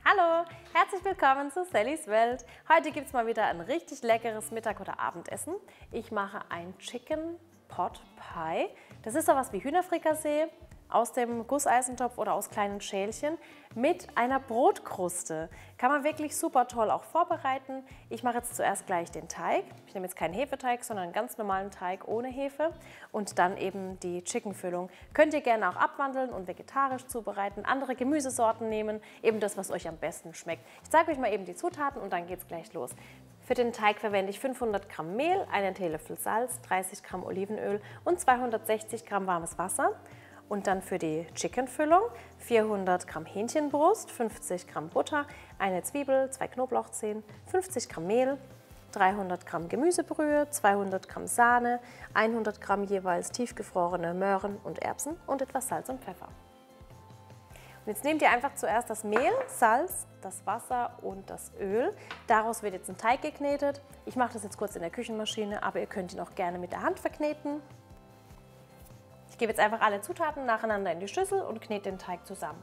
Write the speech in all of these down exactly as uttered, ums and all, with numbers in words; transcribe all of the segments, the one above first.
Hallo, herzlich willkommen zu Sallys Welt. Heute gibt es mal wieder ein richtig leckeres Mittag- oder Abendessen. Ich mache ein Chicken Pot Pie. Das ist sowas wie Hühnerfrikassee aus dem Gusseisentopf oder aus kleinen Schälchen mit einer Brotkruste. Kann man wirklich super toll auch vorbereiten. Ich mache jetzt zuerst gleich den Teig. Ich nehme jetzt keinen Hefeteig, sondern einen ganz normalen Teig ohne Hefe und dann eben die Chickenfüllung. Könnt ihr gerne auch abwandeln und vegetarisch zubereiten, andere Gemüsesorten nehmen, eben das, was euch am besten schmeckt. Ich zeige euch mal eben die Zutaten und dann geht es gleich los. Für den Teig verwende ich fünfhundert Gramm Mehl, einen Teelöffel Salz, dreißig Gramm Olivenöl und zweihundertsechzig Gramm warmes Wasser. Und dann für die Chickenfüllung vierhundert Gramm Hähnchenbrust, fünfzig Gramm Butter, eine Zwiebel, zwei Knoblauchzehen, fünfzig Gramm Mehl, dreihundert Gramm Gemüsebrühe, zweihundert Gramm Sahne, hundert Gramm jeweils tiefgefrorene Möhren und Erbsen und etwas Salz und Pfeffer. Und jetzt nehmt ihr einfach zuerst das Mehl, Salz, das Wasser und das Öl. Daraus wird jetzt ein Teig geknetet. Ich mache das jetzt kurz in der Küchenmaschine, aber ihr könnt ihn auch gerne mit der Hand verkneten. Ich gebe jetzt einfach alle Zutaten nacheinander in die Schüssel und knete den Teig zusammen.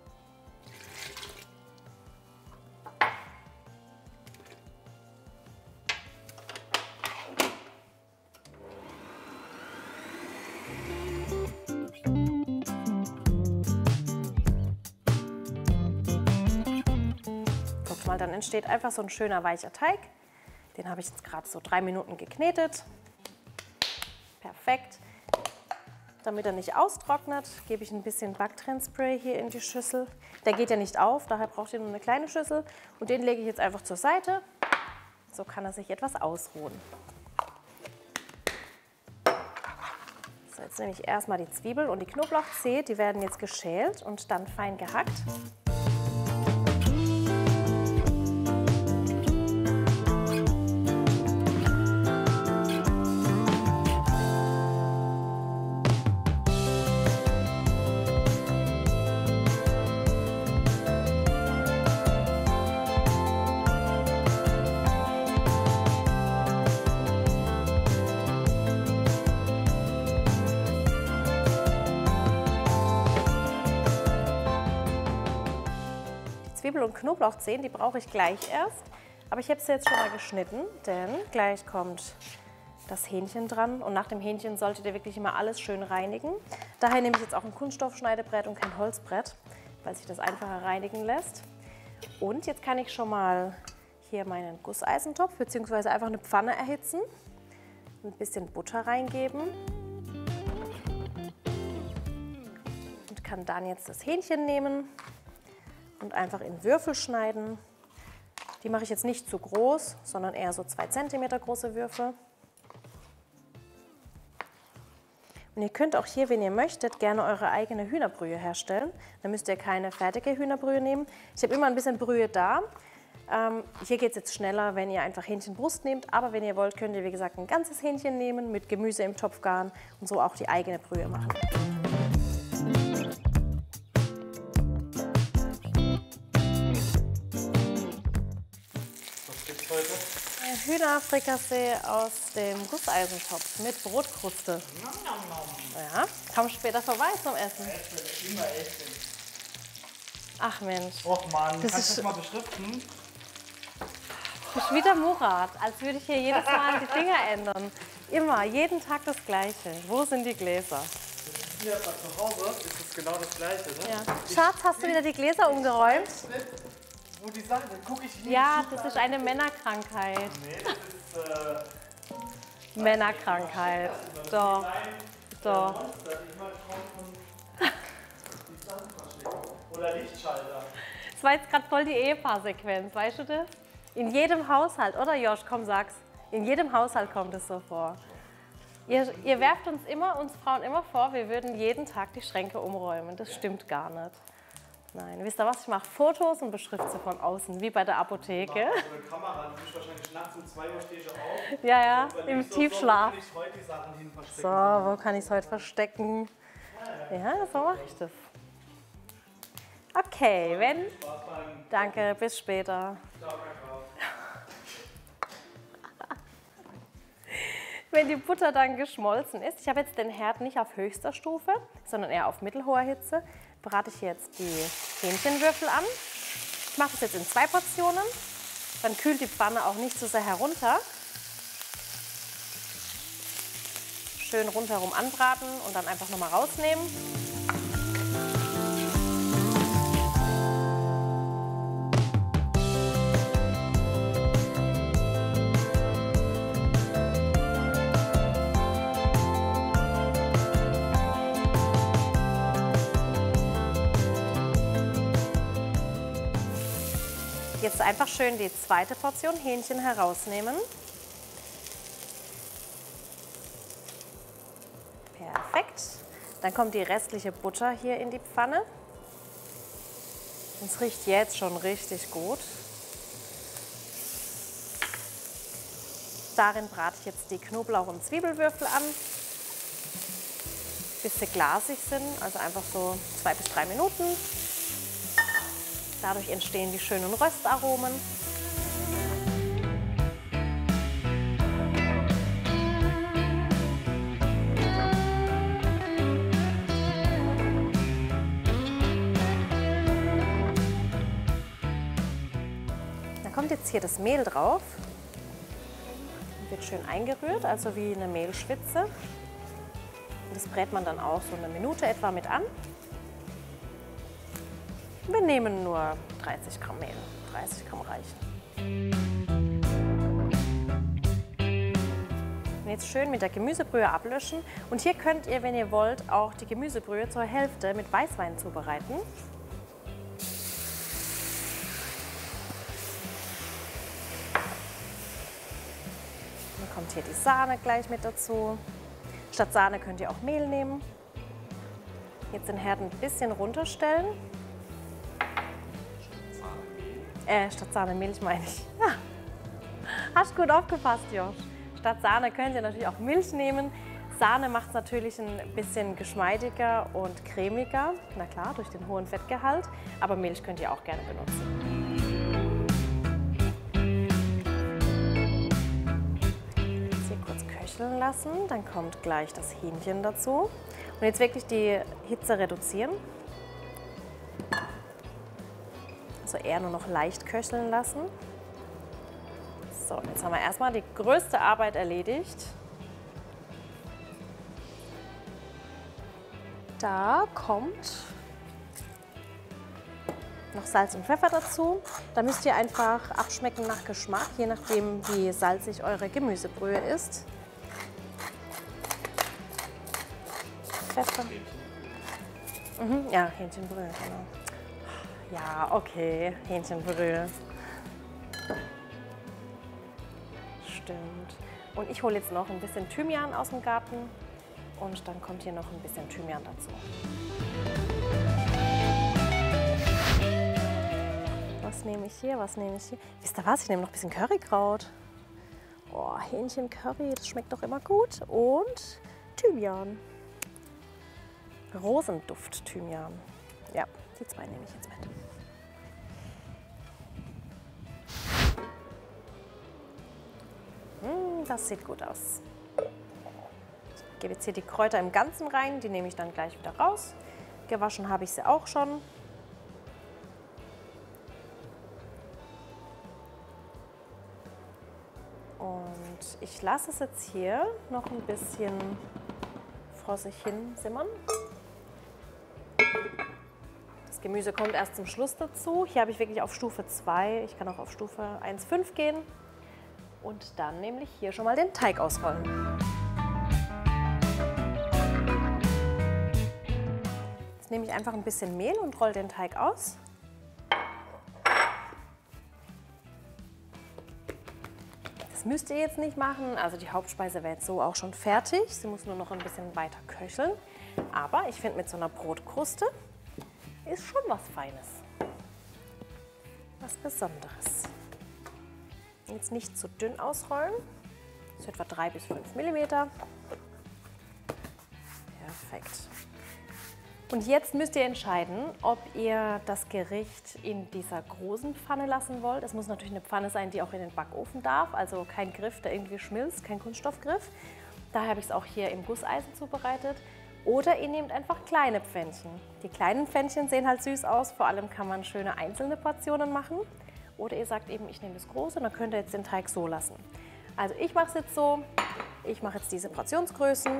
Guckt mal, dann entsteht einfach so ein schöner weicher Teig. Den habe ich jetzt gerade so drei Minuten geknetet. Perfekt. Damit er nicht austrocknet, gebe ich ein bisschen Backtrennspray hier in die Schüssel. Der geht ja nicht auf, daher braucht ihr nur eine kleine Schüssel. Und den lege ich jetzt einfach zur Seite. So kann er sich etwas ausruhen. So, jetzt nehme ich erstmal die Zwiebel und die Knoblauchzehe. Die werden jetzt geschält und dann fein gehackt. Zwiebel und Knoblauchzehen, die brauche ich gleich erst. Aber ich habe sie jetzt schon mal geschnitten, denn gleich kommt das Hähnchen dran. Und nach dem Hähnchen solltet ihr wirklich immer alles schön reinigen. Daher nehme ich jetzt auch ein Kunststoffschneidebrett und kein Holzbrett, weil sich das einfacher reinigen lässt. Und jetzt kann ich schon mal hier meinen Gusseisentopf bzw. einfach eine Pfanne erhitzen. Ein bisschen Butter reingeben. Und kann dann jetzt das Hähnchen nehmen und einfach in Würfel schneiden. Die mache ich jetzt nicht zu groß, sondern eher so zwei Zentimeter große Würfel. Und ihr könnt auch hier, wenn ihr möchtet, gerne eure eigene Hühnerbrühe herstellen. Dann müsst ihr keine fertige Hühnerbrühe nehmen. Ich habe immer ein bisschen Brühe da. Ähm, hier geht es jetzt schneller, wenn ihr einfach Hähnchenbrust nehmt. Aber wenn ihr wollt, könnt ihr, wie gesagt, ein ganzes Hähnchen nehmen mit Gemüse im Topfgarn und so auch die eigene Brühe machen. Hühnerfrikassee aus dem Gusseisentopf mit Brotkruste. Ja, komm später vorbei zum Essen. Immer essen. Ach Mensch. Och Mann, das kannst ist du das mal beschriften? Du bist wieder Murat, als würde ich hier jedes Mal die Dinger ändern. Immer, jeden Tag das Gleiche. Wo sind die Gläser? Hier bei zu Hause ist es genau das Gleiche, ne? Ja. Schatz, hast du wieder die Gläser umgeräumt? Wo die Sachen, dann gucke ich nie. Ja, das ist eine Männerkrankheit. Nee, das ist äh, Männerkrankheit. Doch. Doch. Oder Lichtschalter. Das war jetzt gerade voll die Ehepaarsequenz, weißt du das? In jedem Haushalt, oder Josh, komm sag's. In jedem Haushalt kommt es so vor. Ihr, ihr werft uns immer, uns Frauen immer vor, wir würden jeden Tag die Schränke umräumen. Das stimmt gar nicht. Nein, wisst ihr was? Ich mache Fotos und beschrifte sie von außen, wie bei der Apotheke. Ich so eine Kamera, du bist wahrscheinlich nachts um zwei Uhr stehst du auf. Ja, ja, im so, Tiefschlaf. So, wo kann ich heute die Sachen hin verstecken? So, wo kann ich es heute verstecken? Ja, so mache ich das. Okay, wenn... Danke, bis später. Wenn die Butter dann geschmolzen ist, ich habe jetzt den Herd nicht auf höchster Stufe, sondern eher auf mittelhoher Hitze, brate ich jetzt die Hähnchenwürfel an. Ich mache das jetzt in zwei Portionen. Dann kühlt die Pfanne auch nicht so sehr herunter. Schön rundherum anbraten und dann einfach nochmal rausnehmen. Jetzt einfach schön die zweite Portion Hähnchen herausnehmen. Perfekt. Dann kommt die restliche Butter hier in die Pfanne. Es riecht jetzt schon richtig gut. Darin brate ich jetzt die Knoblauch- und Zwiebelwürfel an, bis sie glasig sind, also einfach so zwei bis drei Minuten. Dadurch entstehen die schönen Röstaromen. Dann kommt jetzt hier das Mehl drauf. Wird schön eingerührt, also wie eine Mehlschwitze. Und das brät man dann auch so eine Minute etwa mit an. Wir nehmen nur dreißig Gramm Mehl, dreißig Gramm reichen. Und jetzt schön mit der Gemüsebrühe ablöschen. Und hier könnt ihr, wenn ihr wollt, auch die Gemüsebrühe zur Hälfte mit Weißwein zubereiten. Dann kommt hier die Sahne gleich mit dazu. Statt Sahne könnt ihr auch Mehl nehmen. Jetzt den Herd ein bisschen runterstellen. Äh, statt Sahne Milch meine ich. Ja. Hast gut aufgepasst, Josh. Statt Sahne könnt ihr natürlich auch Milch nehmen. Sahne macht es natürlich ein bisschen geschmeidiger und cremiger. Na klar, durch den hohen Fettgehalt. Aber Milch könnt ihr auch gerne benutzen. Jetzt hier kurz köcheln lassen. Dann kommt gleich das Hähnchen dazu. Und jetzt wirklich die Hitze reduzieren. Also eher nur noch leicht köcheln lassen. So, jetzt haben wir erstmal die größte Arbeit erledigt. Da kommt noch Salz und Pfeffer dazu. Da müsst ihr einfach abschmecken nach Geschmack, je nachdem wie salzig eure Gemüsebrühe ist. Pfeffer. Mhm, ja, Hähnchenbrühe, genau. Ja, okay, Hähnchenbrühe. Stimmt. Und ich hole jetzt noch ein bisschen Thymian aus dem Garten und dann kommt hier noch ein bisschen Thymian dazu. Was nehme ich hier, was nehme ich hier? Wisst ihr was, ich nehme noch ein bisschen Currykraut. Oh, Hähnchencurry, das schmeckt doch immer gut. Und Thymian. Rosenduft-Thymian. Ja, die zwei nehme ich jetzt mit. Das sieht gut aus. Ich gebe jetzt hier die Kräuter im Ganzen rein, die nehme ich dann gleich wieder raus. Gewaschen habe ich sie auch schon. Und ich lasse es jetzt hier noch ein bisschen vor sich hin simmern. Das Gemüse kommt erst zum Schluss dazu. Hier habe ich wirklich auf Stufe zwei, ich kann auch auf Stufe eins Komma fünf gehen. Und dann nämlich hier schon mal den Teig ausrollen. Jetzt nehme ich einfach ein bisschen Mehl und rolle den Teig aus. Das müsst ihr jetzt nicht machen, also die Hauptspeise wäre jetzt so auch schon fertig. Sie muss nur noch ein bisschen weiter köcheln. Aber ich finde, mit so einer Brotkruste ist schon was Feines. Was Besonderes. Jetzt nicht zu dünn ausrollen, so etwa drei bis fünf Millimeter. Perfekt. Und jetzt müsst ihr entscheiden, ob ihr das Gericht in dieser großen Pfanne lassen wollt. Es muss natürlich eine Pfanne sein, die auch in den Backofen darf, also kein Griff, der irgendwie schmilzt, kein Kunststoffgriff. Daher habe ich es auch hier im Gusseisen zubereitet. Oder ihr nehmt einfach kleine Pfännchen. Die kleinen Pfännchen sehen halt süß aus, vor allem kann man schöne einzelne Portionen machen. Oder ihr sagt eben, ich nehme das große und dann könnt ihr jetzt den Teig so lassen. Also ich mache es jetzt so, ich mache jetzt diese Portionsgrößen.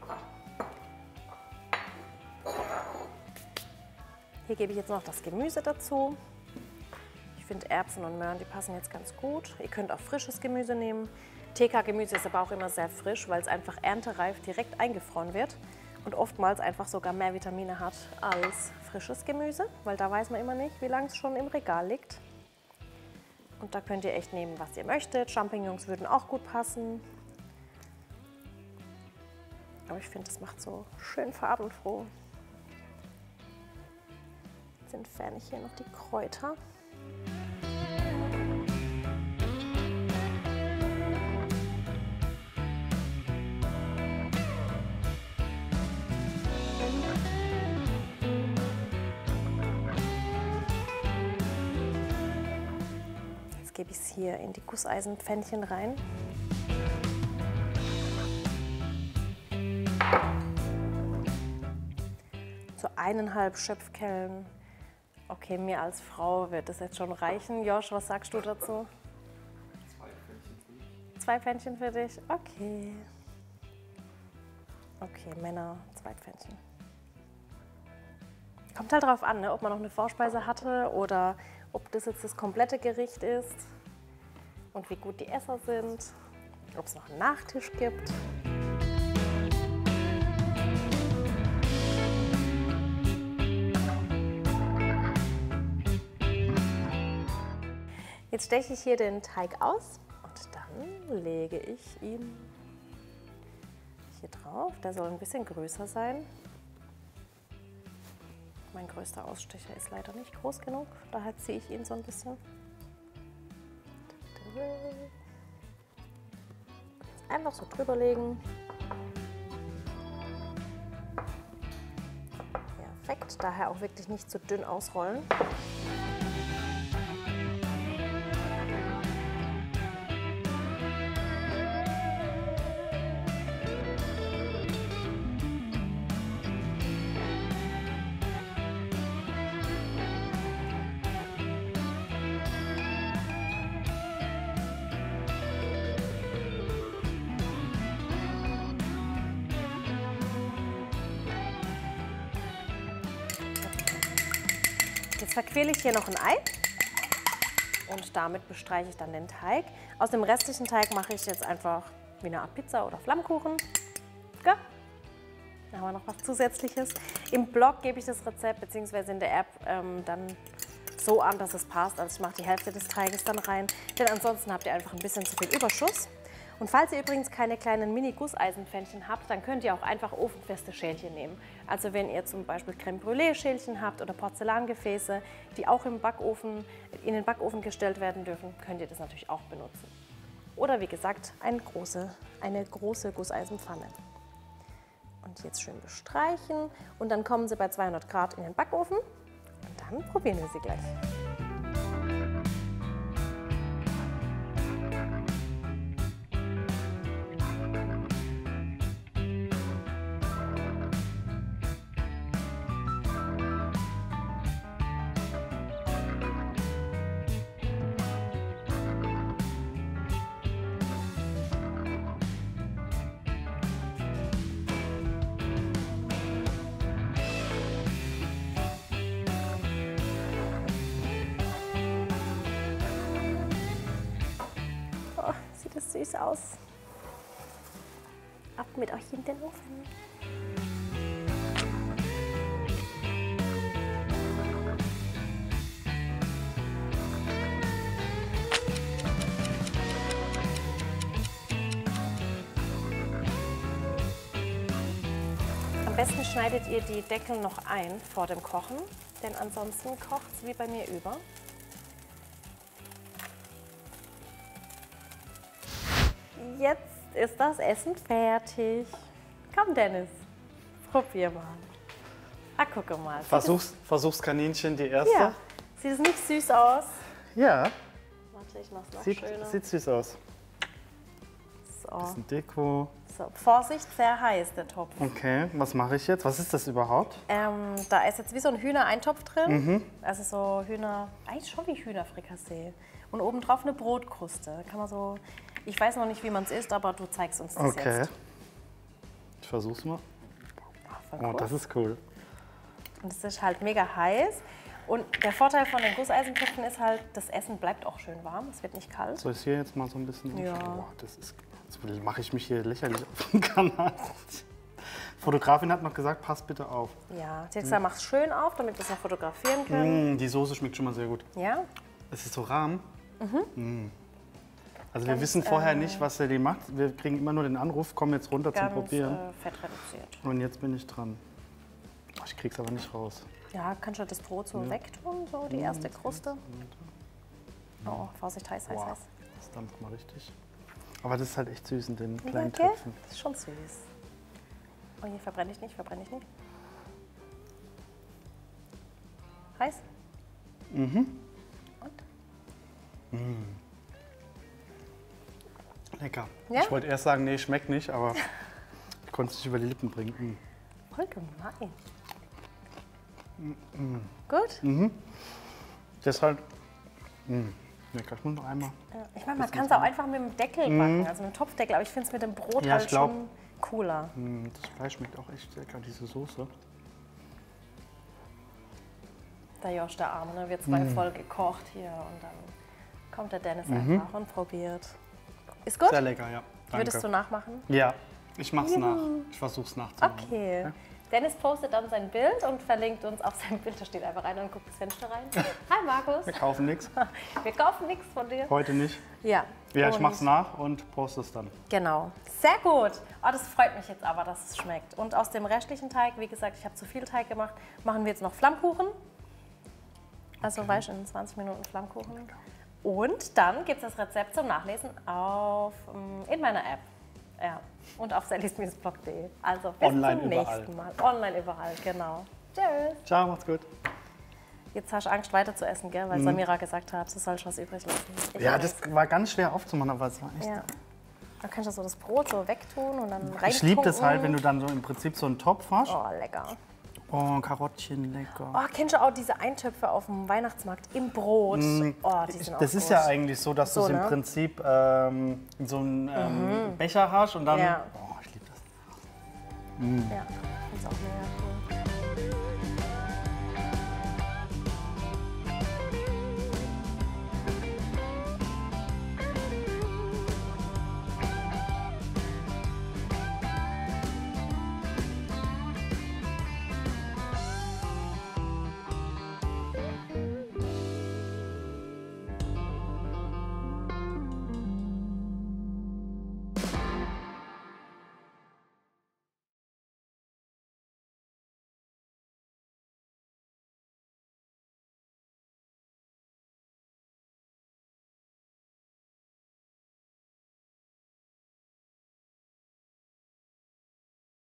Hier gebe ich jetzt noch das Gemüse dazu. Ich finde Erbsen und Möhren, die passen jetzt ganz gut. Ihr könnt auch frisches Gemüse nehmen. T K-Gemüse ist aber auch immer sehr frisch, weil es einfach erntereif direkt eingefroren wird und oftmals einfach sogar mehr Vitamine hat als frisches Gemüse, weil da weiß man immer nicht, wie lange es schon im Regal liegt. Und da könnt ihr echt nehmen, was ihr möchtet. Champignons würden auch gut passen. Aber ich finde, das macht so schön farbenfroh. Jetzt entferne ich hier noch die Kräuter. Jetzt gebe ich es hier in die Gusseisenpfännchen rein. So eineinhalb Schöpfkellen. Okay, mir als Frau wird das jetzt schon reichen. Josh, was sagst du dazu? Zwei Pfännchen für mich. Zwei Pfännchen für dich? Okay. Okay, Männer, zwei Pfännchen. Kommt halt drauf an, ne, ob man noch eine Vorspeise hatte oder ob das jetzt das komplette Gericht ist und wie gut die Esser sind, ob es noch einen Nachtisch gibt. Jetzt steche ich hier den Teig aus und dann lege ich ihn hier drauf. Der soll ein bisschen größer sein. Mein größter Ausstecher ist leider nicht groß genug, daher ziehe ich ihn so ein bisschen. Jetzt einfach so drüber legen. Perfekt, daher auch wirklich nicht zu dünn ausrollen. Jetzt verquirle ich hier noch ein Ei und damit bestreiche ich dann den Teig. Aus dem restlichen Teig mache ich jetzt einfach wie eine Art Pizza oder Flammkuchen. Ja. Dann haben wir noch was Zusätzliches. Im Blog gebe ich das Rezept bzw. in der App ähm, dann so an, dass es passt. Also ich mache die Hälfte des Teiges dann rein, denn ansonsten habt ihr einfach ein bisschen zu viel Überschuss. Und falls ihr übrigens keine kleinen Mini-Gusseisenpfännchen habt, dann könnt ihr auch einfach ofenfeste Schälchen nehmen. Also wenn ihr zum Beispiel Crème Brûlée Schälchen habt oder Porzellangefäße, die auch im Backofen, in den Backofen gestellt werden dürfen, könnt ihr das natürlich auch benutzen. Oder wie gesagt, eine große, eine große Gusseisenpfanne. Und jetzt schön bestreichen und dann kommen sie bei zweihundert Grad in den Backofen und dann probieren wir sie gleich. Sieht das süß aus. Ab mit euch in den Ofen. Am besten schneidet ihr die Deckel noch ein vor dem Kochen, denn ansonsten kocht es wie bei mir über. Jetzt ist das Essen fertig. Komm, Dennis, probier mal. Ah, guck mal. Versuchs, Versuchskaninchen, die erste. Ja. Sieht es nicht süß aus? Ja. Warte, ich mach's noch Sieht, schöner. sieht süß aus. So. Oh. Bisschen Deko. So, Vorsicht, sehr heiß der Topf. Okay, was mache ich jetzt? Was ist das überhaupt? Ähm, da ist jetzt wie so ein Hühnereintopf drin. Mhm. Also so Hühner, eigentlich schon wie Hühnerfrikassee. Und obendrauf eine Brotkruste. Kann man so, ich weiß noch nicht, wie man es isst, aber du zeigst uns das Okay. jetzt. Ich versuch's mal. Voll Oh, cool. das ist cool. Und es ist halt mega heiß. Und der Vorteil von den Gusseisentöpfen ist halt, das Essen bleibt auch schön warm. Es wird nicht kalt. Soll ich hier jetzt mal so ein bisschen... Ja. Oh, das ist... Jetzt mache ich mich hier lächerlich auf dem Kanal. Fotografin hat noch gesagt, pass bitte auf. Ja, die hat gesagt, mach's schön auf, damit wir es noch fotografieren können. Mm, die Soße schmeckt schon mal sehr gut. Ja? Es ist so rahm. Mhm. Mm. Also wir wissen vorher äh, nicht, was er die macht. Wir kriegen immer nur den Anruf, komm jetzt runter zum Ganz Probieren. äh, fett reduziert. Und jetzt bin ich dran. Oh, ich krieg's aber nicht raus. Ja, kannst du das Brot so wegtun, so die erste Kruste? Oh, Vorsicht, heiß, heiß, Wow, heiß. das dampft mal richtig. Aber das ist halt echt süß in den Ja, kleinen gell? Töpfen. Das ist schon süß. Oh, hier verbrenne ich nicht, verbrenne ich nicht. Heiß? Mhm. Und? Lecker. Ja? Ich wollte erst sagen, nee, schmeckt nicht, aber ich konnte es nicht über die Lippen bringen. Mm. Voll gemein. Mm. Gut? Das ist halt... Mm. Lecker, ich muss noch einmal... Ja. Ich meine, man kann es auch einfach mit dem Deckel backen, also mit dem Topfdeckel, aber ich finde es mit dem Brot Ja, halt ich glaub- schon cooler. Mm, das Fleisch schmeckt auch echt lecker, diese Soße. Der Josh, der Arme, ne, wird zwei voll gekocht hier und dann kommt der Dennis einfach und probiert. Ist gut? Sehr lecker, ja. Danke. Würdest du nachmachen? Ja, ich mach's nach. Ich versuch's nachzumachen. Okay. Dennis postet dann sein Bild und verlinkt uns auf sein Bild. Da steht einfach rein und guckt das Fenster rein. Hi Markus. Wir kaufen nichts. Wir kaufen nichts von dir. Heute nicht. Ja. Ja, ich und- mach's nach und poste es dann. Genau. Sehr gut. Oh, das freut mich jetzt aber, dass es schmeckt. Und aus dem restlichen Teig, wie gesagt, ich habe zu viel Teig gemacht, machen wir jetzt noch Flammkuchen. Also weißt du, in zwanzig Minuten Flammkuchen. Und dann gibt es das Rezept zum Nachlesen auf, ähm, in meiner App. Ja. Und auf sallys Blog punkt de. Also bis Online zum überall. nächsten Mal. Online überall, genau. Tschüss. Ciao, macht's gut. Jetzt hast du Angst weiter zu essen, gell? Weil Samira gesagt hat, du sollst was übrig lassen. Ich Ja, hab das Angst. war ganz schwer aufzumachen, aber es war echt... Ja. Dann kannst du so das Brot so wegtun und dann rein. Ich liebe das halt, wenn du dann so im Prinzip so einen Topf hast. Oh, lecker. Oh, Karottchen, lecker. Oh, kennst du auch diese Eintöpfe auf dem Weihnachtsmarkt im Brot? Oh, die sind auch Das ist gut. ja eigentlich so, dass So, du es im ne? Prinzip ähm, in so einen ähm, Becher hast und dann... Ja. Oh, ich liebe das. Ja, ist auch mega cool.